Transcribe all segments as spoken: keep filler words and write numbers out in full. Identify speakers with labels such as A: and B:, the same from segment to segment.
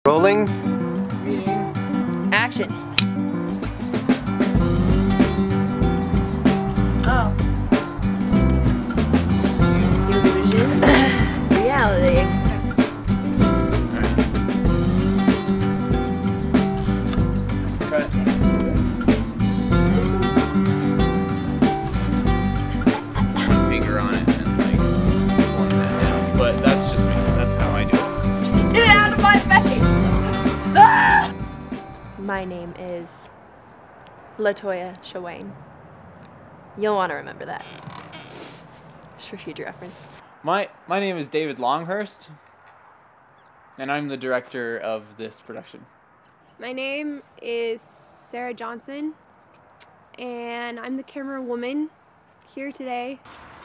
A: Rolling.
B: Reading.
C: Action.
B: Oh.
C: Illusion. Reality.
A: Cut. Finger on it and like pulling that down. But that's just me. That's how I do it.
B: Get it out of my face! Ah!
C: My name is Latoya Shawane. You'll want to remember that. Just for future reference.
A: My my name is David Longhurst, and I'm the director of this production.
D: My name is Sarah Johnson, and I'm the camera woman here today.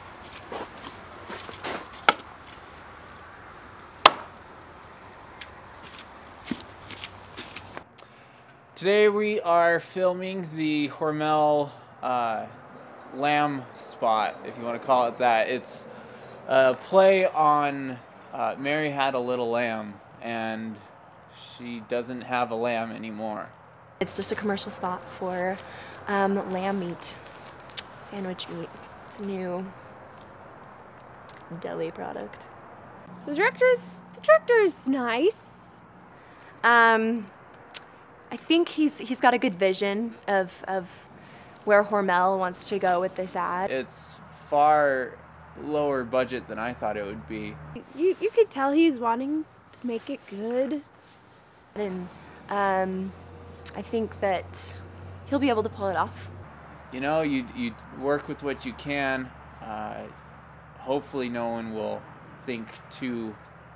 A: Today we are filming the Hormel uh, lamb spot, if you want to call it that. It's a play on uh, Mary Had a Little Lamb, and she doesn't have a lamb anymore.
C: It's just a commercial spot for um, lamb meat, sandwich meat. It's a new deli product.
D: The director's the director's nice.
C: Um, I think he's he's got a good vision of of where Hormel wants to go with this ad.
A: It's far lower budget than I thought it would be.
D: You you could tell he's wanting to make it good.
C: And um, I think that he'll be able to pull it off.
A: You know, you you work with what you can. Uh, hopefully, no one will think too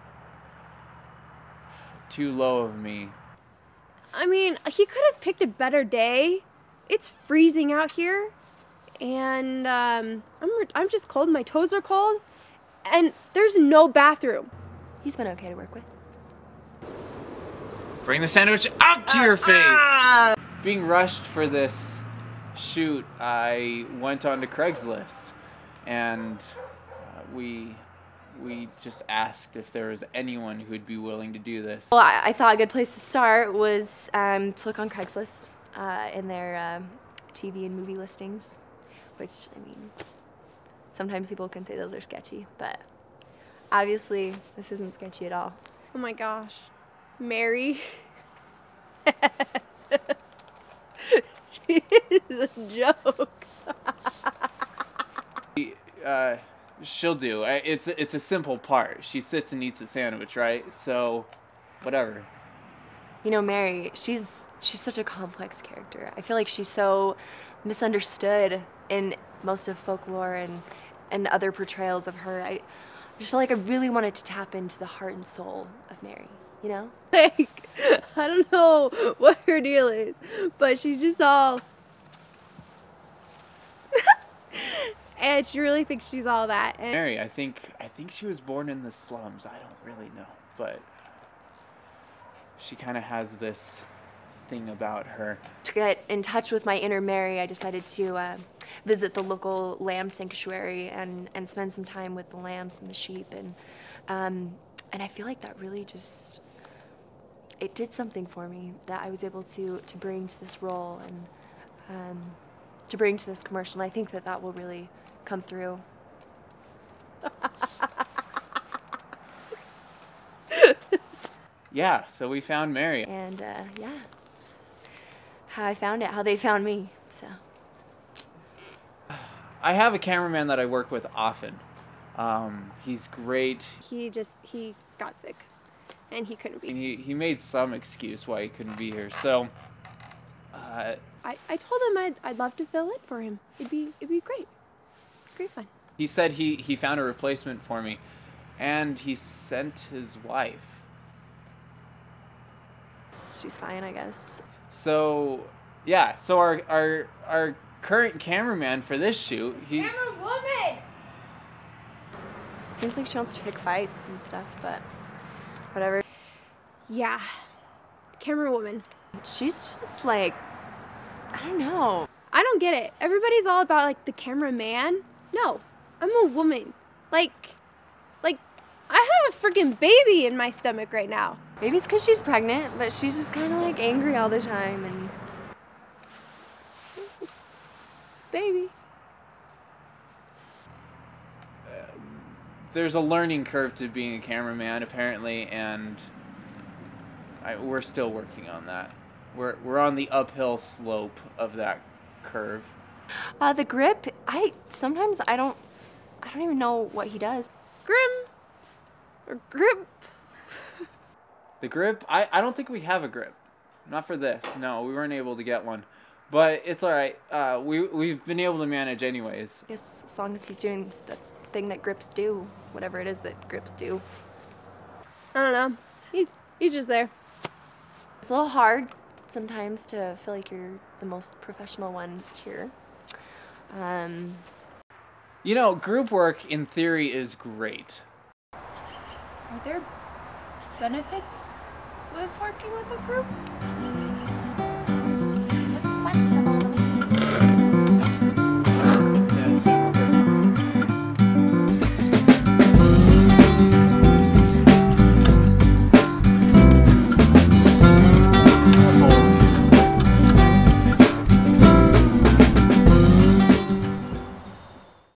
A: too low of me.
D: I mean, he could have picked a better day. It's freezing out here, and um, I'm I'm just cold. My toes are cold, and there's no bathroom.
C: He's been okay to work with.
A: Bring the sandwich up to your face!
C: Ah!
A: Being rushed for this shoot, I went onto Craigslist, and uh, we we just asked if there was anyone who would be willing to do this.
C: Well, I, I thought a good place to start was um, to look on Craigslist uh, in their um, T V and movie listings, which, I mean, sometimes people can say those are sketchy, but obviously this isn't sketchy at all.
D: Oh my gosh, Mary. She is a joke.
A: uh, she'll do. I- It's it's a simple part. She sits and eats a sandwich, right? So, whatever.
C: You know, Mary, she's she's such a complex character. I feel like she's so misunderstood in most of folklore and and other portrayals of her. I just feel like I really wanted to tap into the heart and soul of Mary, you know?
D: Like, I don't know what her deal is, but she's just all... and she really thinks she's all that. And
A: Mary, I think I think she was born in the slums. I don't really know, but she kind of has this thing about her.
C: To get in touch with my inner Mary, I decided to uh, visit the local lamb sanctuary and, and spend some time with the lambs and the sheep. And, um, and I feel like that really just, it did something for me that I was able to, to bring to this role and um, to bring to this commercial. And I think that that will really come through.
A: Yeah, so we found Mary.
C: And uh, yeah, it's how I found it, how they found me, so.
A: I have a cameraman that I work with often. Um, he's great.
D: he just, he got sick, and he couldn't
A: And
D: be.
A: he, he made some excuse why he couldn't be here. So, uh,
D: I, I told him I'd, I'd love to fill in for him. It'd be, it'd be great. Great fun.
A: he said he, he found a replacement for me. And he sent his wife.
C: She's fine, I guess.
A: So, yeah. So our our our current cameraman for this shoot, he's
D: Camera woman!
C: Seems like she wants to pick fights and stuff, but whatever.
D: Yeah, camera woman.
C: She's just like, I don't know.
D: I don't get it. Everybody's all about like the cameraman. No, I'm a woman. Like, like I have a freaking baby in my stomach right now.
C: Maybe it's because she's pregnant, but she's just kind of like angry all the time and.
D: Baby.
A: There's a learning curve to being a cameraman, apparently, and I, we're still working on that. We're we're on the uphill slope of that curve.
C: Uh, the grip, I sometimes I don't, I don't even know what he does.
D: Grim. Or grip.
A: The grip, I, I don't think we have a grip. Not for this. No, we weren't able to get one. But it's all right. Uh, we, we've been able to manage anyways.
C: I guess as long as he's doing the thing that grips do, whatever it is that grips do.
D: I don't know. He's he's just there.
C: It's a little hard sometimes to feel like you're the most professional one here. Um,
A: You know, group work in theory is great.
B: Are there benefits with working with a group?